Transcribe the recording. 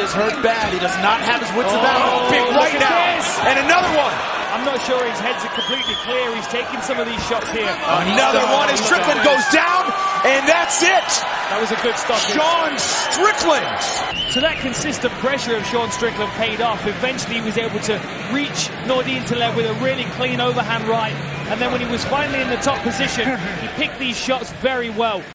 is hurt bad. He does not have his wits about him. Big right now. And another one. I'm not sure his heads are completely clear. He's taking some of these shots here. Another one as Strickland goes down, and that's it. That was a good stop. Sean Strickland. So that consistent pressure of Sean Strickland paid off. Eventually he was able to reach Nordine Taleb with a really clean overhand right. And then when he was finally in the top position, he picked these shots very well.